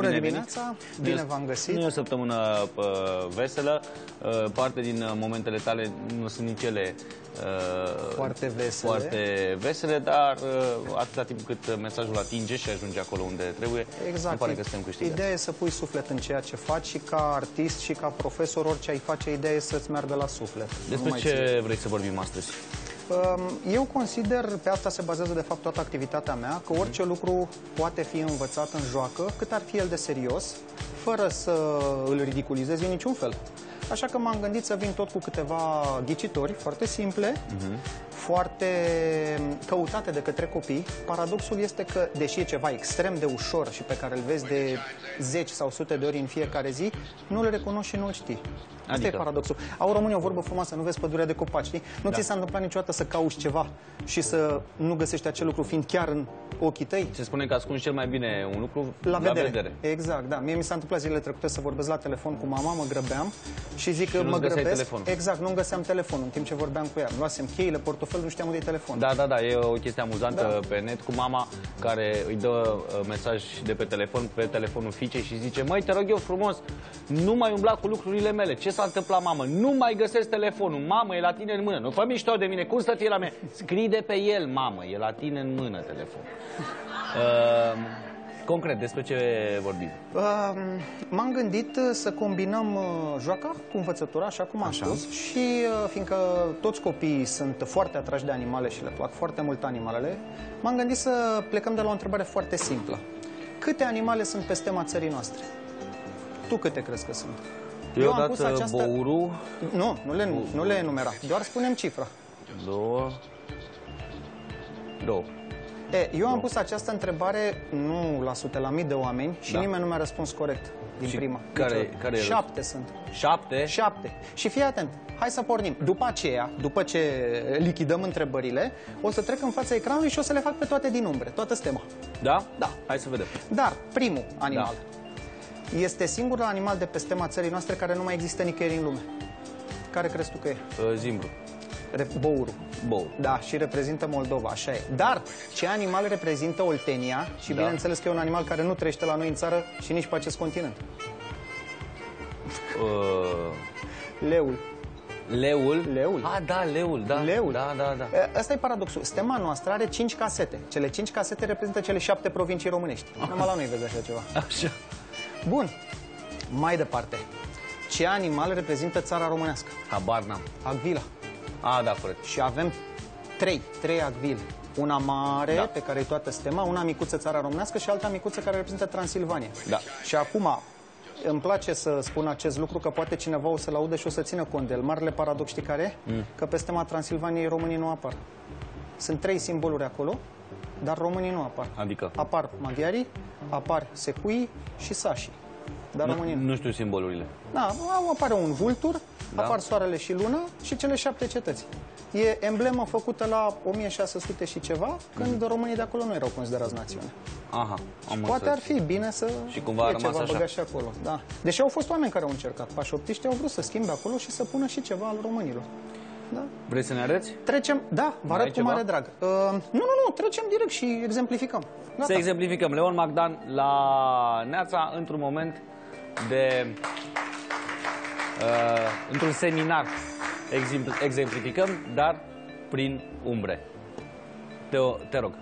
Bună dimineața, bine v-am găsit. Nu e o săptămână veselă, parte din momentele tale nu sunt nici ele foarte vesele, dar atâta timp cât mesajul atinge și ajunge acolo unde trebuie, exact. îmi pare că suntem câștigați. Ideea e să pui suflet în ceea ce faci și ca artist și ca profesor, orice ai face, ideea e să-ți meargă la suflet. Despre ce vrei să vorbim astăzi? Eu consider, pe asta se bazează de fapt toată activitatea mea, că orice lucru poate fi învățat în joacă, cât ar fi el de serios, fără să îl ridiculizezi în niciun fel. Așa că m-am gândit să vin tot cu câteva ghicitori foarte simple, foarte căutate de către copii. Paradoxul este că, deși e ceva extrem de ușor și pe care îl vezi de 10 sau sute de ori în fiecare zi, nu îl recunoști și nu îl știi. Asta e paradoxul. Au românii o vorbă frumoasă, nu vezi pădurea de copaci, știi? Nu ți s-a întâmplat niciodată să cauți ceva și să nu găsești acel lucru fiind chiar în ochii tăi? Se spune că ascunzi cel mai bine un lucru la vedere. Exact, da. Mie mi s-a întâmplat zilele trecute să vorbesc la telefon cu mama, mă grăbeam și zic că mă grăbesc. Exact, nu găseam telefonul în timp ce vorbeam cu ea. Luasem cheile, portofelul, nu știam unde e telefon. Da, e o chestie amuzantă pe net cu mama care îi dă mesaj de pe telefon, pe telefonul fiicei și zice: măi, te rog eu frumos, nu mai umbla cu lucrurile mele. Ce s-a întâmplat, mamă? Nu mai găsesc telefonul. Mamă, e la tine în mână. Nu fă mișto de mine. Cum să fie la mine? Scrie de pe el, mamă. E la tine în mână telefonul. Concret, despre ce vorbim? M-am gândit să combinăm joaca cu învățătura, așa cum am spus, și fiindcă toți copiii sunt foarte atrași de animale și le plac foarte mult animalele, m-am gândit să plecăm de la o întrebare foarte simplă. Câte animale sunt pe stema țării noastre? Tu câte crezi că sunt? Eu am pus această... bourul... Nu le enumera, doar spunem cifra. Două. Eu am pus această întrebare nu la sute, la mii de oameni și nimeni nu mi-a răspuns corect din prima. Care 7 sunt. 7? 7. Și fii atent, hai să pornim. După aceea, după ce lichidăm întrebările, o să trec în fața ecranului și o să le fac pe toate din umbre, toată stema. Da? Da. Hai să vedem. Dar primul animal este singurul animal de pe stema țării noastre care nu mai există nicăieri în lume. Care crezi tu că e? Zimbru. Bourul. Bour. Da, și reprezintă Moldova, așa e. Dar ce animal reprezintă Oltenia? Și bineînțeles că e un animal care nu trăiește la noi în țară și nici pe acest continent. Leul. Leul? Leul. Ah, da, leul, da. Leul. Da. Asta e paradoxul. Stema noastră are 5 casete. Cele 5 casete reprezintă cele 7 provincii românești. Numai la noi vezi așa ceva. Așa. Bun. Mai departe. Ce animal reprezintă țara românească? Habar n-am. Agvila. Da, corect. Și avem 3 agvile. Una mare, pe care e toată stema, una micuță, țara românească, și alta micuță care reprezintă Transilvania. Da. Și acum, îmi place să spun acest lucru, că poate cineva o să-l audă și o să țină cont de el. Marele paradox, știi care e? Că pe stema Transilvaniei românii nu apar. Sunt 3 simboluri acolo, dar românii nu apar. Adică? Apar maghiarii, apar secuii și sașii. Dar românii nu știu simbolurile. Da, apare un vultur, apar soarele și luna și cele 7 cetăți. E emblemă făcută la 1600 și ceva, când românii de acolo nu erau considerați națiune. Aha, poate ar fi bine să fie ceva băgat și acolo. Da. Deși au fost oameni care au încercat. Pașoptiștii au vrut să schimbe acolo și să pună și ceva al românilor. Da. Vrei să ne arăți? Trecem, vă arăt cu mare drag. Nu, trecem direct și exemplificăm. Gata. Să exemplificăm. Leon Magdan la Neața, într-un moment de... într-un seminar exemplificăm, dar prin umbre. Te rog.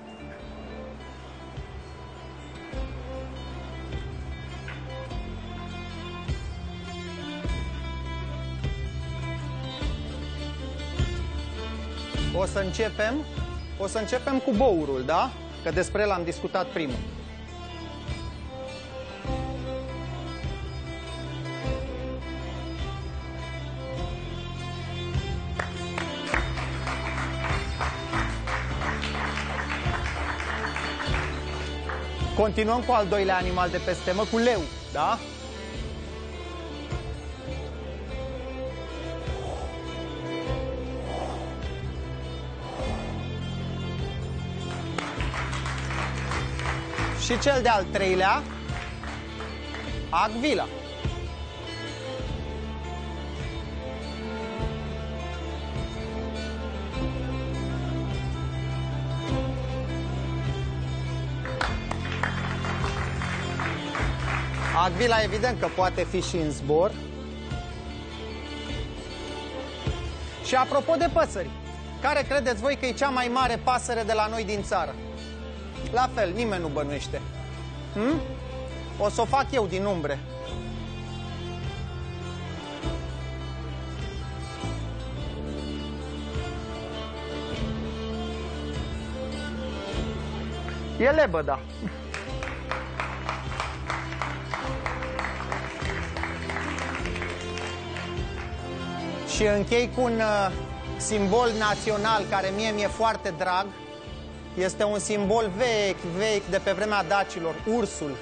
O să începem cu bourul, da? Că despre el am discutat primul. Continuăm cu al doilea animal de pe stemă, cu leu, da? Și cel de-al treilea, agvila. Agvila evident că poate fi și în zbor. Și apropo de păsări, care credeți voi că e cea mai mare pasăre de la noi din țară? La fel, nimeni nu bănuiește. O să o fac eu din umbre. E lebăda. Și închei cu un simbol național care mie mi-e foarte drag. Este un simbol vechi de pe vremea dacilor, ursul.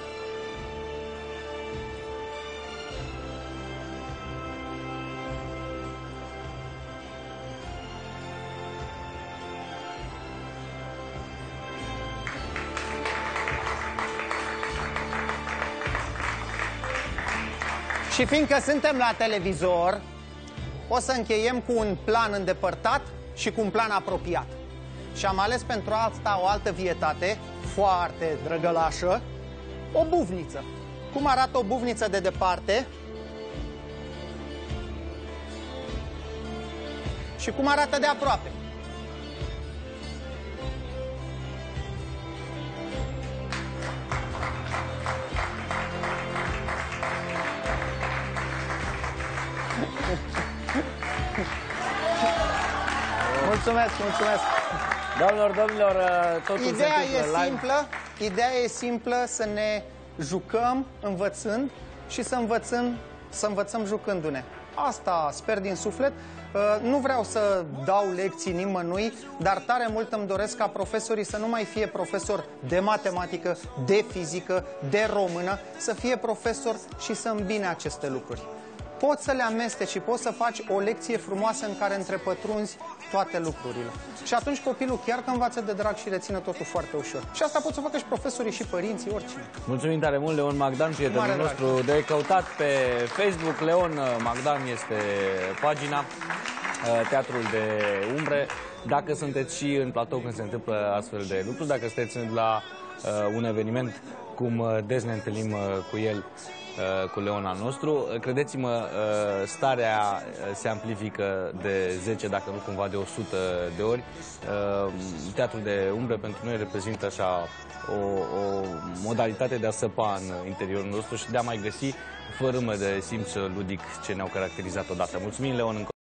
Și fiindcă suntem la televizor, o să încheiem cu un plan îndepărtat și cu un plan apropiat. Și am ales pentru asta o altă vietate foarte drăgălașă, o buvniță. Cum arată o buvniță de departe și cum arată de aproape. Mulțumesc, mulțumesc. Doamnelor, domnilor, totul Ideea e simplă, să ne jucăm învățând și să învățăm jucându-ne. Asta sper din suflet. Nu vreau să dau lecții nimănui, dar tare mult îmi doresc ca profesorii să nu mai fie profesori de matematică, de fizică, de română, să fie profesori și să îmbine aceste lucruri. Poți să le amesteci și poți să faci o lecție frumoasă în care întrepătrunzi toate lucrurile. Și atunci copilul chiar că învață de drag și reține totul foarte ușor. Și asta pot să facă și profesorii și părinții, oricine. Mulțumim tare mult, Leon Magdan, prietenul nostru de căutat pe Facebook. Leon Magdan este pagina, Teatrul de Umbre. Dacă sunteți și în platou când se întâmplă astfel de lucruri, dacă sunteți la un eveniment cum des ne întâlnim cu el, cu Leon al nostru, credeți-mă, starea se amplifică de 10, dacă nu cumva de 100 de ori. Teatrul de Umbre pentru noi reprezintă așa o modalitate de a săpa în interiorul nostru și de a mai găsi fărâmă de simț ludic ce ne-au caracterizat odată. Mulțumim, Leon, încă